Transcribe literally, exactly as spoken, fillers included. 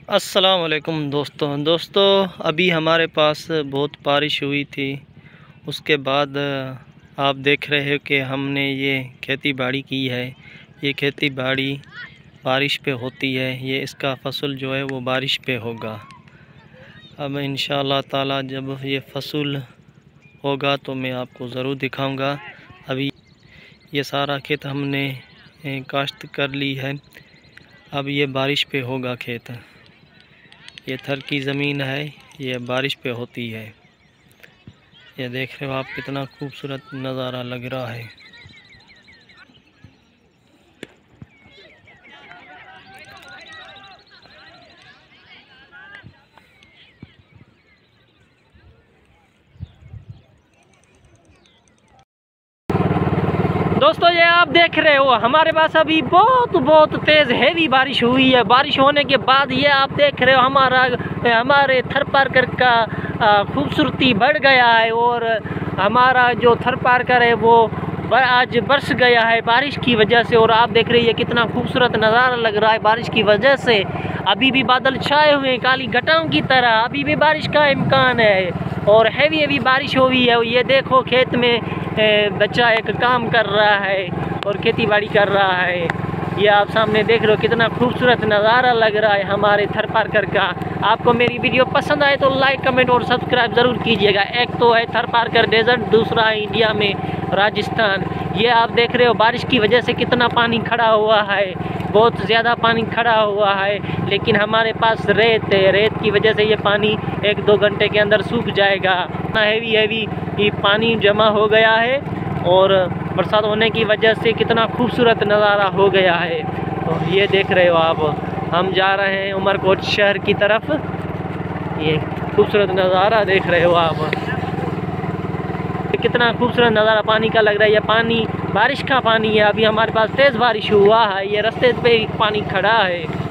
अस्सलाम वालेकुम दोस्तों दोस्तों अभी हमारे पास बहुत बारिश हुई थी। उसके बाद आप देख रहे हो कि हमने ये खेती बाड़ी की है। ये खेती बाड़ी बारिश पे होती है। ये इसका फसल जो है वो बारिश पे होगा। अब इंशाअल्लाह ताला जब ये फसल होगा तो मैं आपको ज़रूर दिखाऊंगा। अभी ये सारा खेत हमने काश्त कर ली है। अब ये बारिश पे होगा खेत। ये थर की ज़मीन है, ये बारिश पे होती है। ये देख रहे हो आप, कितना खूबसूरत नज़ारा लग रहा है। दोस्तों ये आप देख रहे हो हमारे पास अभी बहुत बहुत तेज़ हैवी बारिश हुई है। बारिश होने के बाद ये आप देख रहे हो हमारा हमारे थर पार्कर का खूबसूरती बढ़ गया है और हमारा जो थर पार्कर है वो आज बरस गया है बारिश की वजह से। और आप देख रहे हैं कितना खूबसूरत नज़ारा लग रहा है बारिश की वजह से। अभी भी बादल छाए हुए हैं काली घटाओं की तरह, अभी भी बारिश का इम्कान है और हैवी हैवी बारिश हुई है। ये देखो खेत में बच्चा एक काम कर रहा है और खेती बाड़ी कर रहा है। ये आप सामने देख रहे हो कितना खूबसूरत नज़ारा लग रहा है हमारे थर पार्कर का। आपको मेरी वीडियो पसंद आए तो लाइक कमेंट और सब्सक्राइब ज़रूर कीजिएगा। एक तो है थर पार्कर डेजर्ट, दूसरा है इंडिया में राजस्थान। ये आप देख रहे हो बारिश की वजह से कितना पानी खड़ा हुआ है, बहुत ज़्यादा पानी खड़ा हुआ है। लेकिन हमारे पास रेत है, रेत की वजह से ये पानी एक दो घंटे के अंदर सूख जाएगा। इतना हैवी हैवी ये पानी जमा हो गया है और बरसात होने की वजह से कितना खूबसूरत नज़ारा हो गया है। तो ये देख रहे हो आप, हम जा रहे हैं उमरकोट शहर की तरफ। ये खूबसूरत नज़ारा देख रहे हो आप, कितना खूबसूरत नज़ारा पानी का लग रहा है। ये पानी बारिश का पानी है। अभी हमारे पास तेज़ बारिश हुआ है, ये रास्ते पे पानी खड़ा है।